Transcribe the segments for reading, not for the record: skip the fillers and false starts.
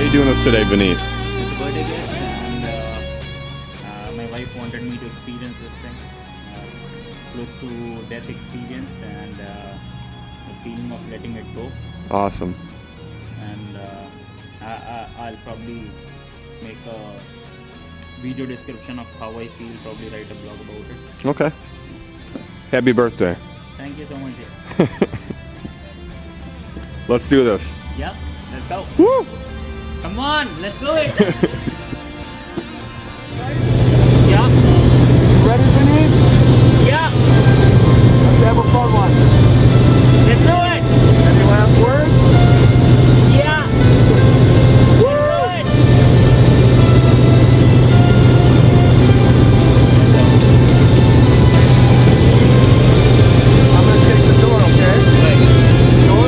you doing this today, Vineet? It's a birthday gift, and my wife wanted me to experience this thing, close to death experience, and the feeling of letting it go. Awesome. And I'll probably make a video description of how I feel, probably write a blog about it. Okay. Happy birthday. Thank you so much. Let's do this. Yeah, let's go. Woo! Come on, let's do it. Yeah. Ready, Vineet? Yeah. Let's have a fun one. Let's do it. Any last words? Yeah. Let's do it. I'm gonna take the door, okay? Door?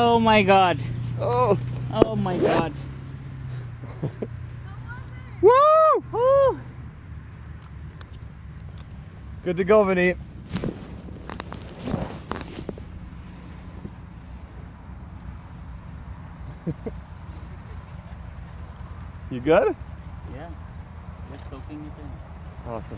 Oh my god. Oh. Oh my god. Woo! Woo! Good to go, Vineet. You good? Yeah. Just soaking it in. Awesome.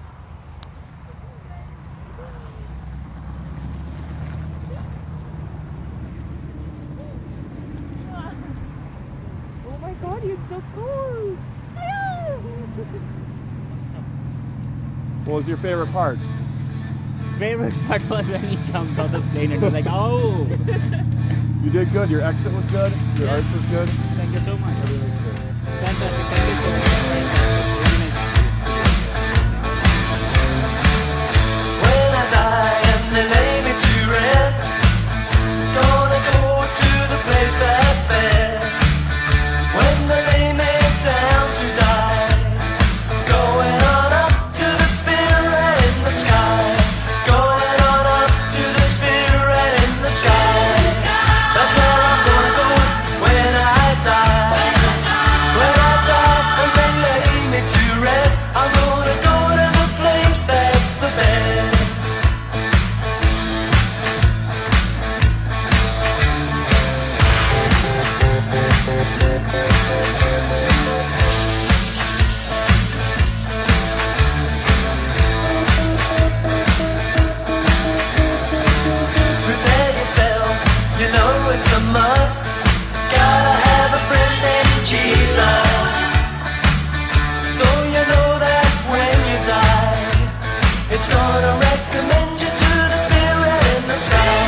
Oh my god, you're so cool! What was your favorite part? Favorite part was when he jumped out the plane and was like, oh! You did good. Your exit was good. Your arch was good. Thank you so much. Everything was good. Fantastic. Thank you so much. When I die and they lay me to rest, gonna go to the place that's best. When they lay me down to die, going on up to the spirit in the sky. Going on up to the spirit in the sky. That's where I'm gonna go when I die. When I die and they lay me to rest, I'm gonna go to the place that's the best. Prepare yourself, you know it's a must. Gotta have a friend named Jesus. So you know that when you die, it's gonna recommend you to the spirit in the sky.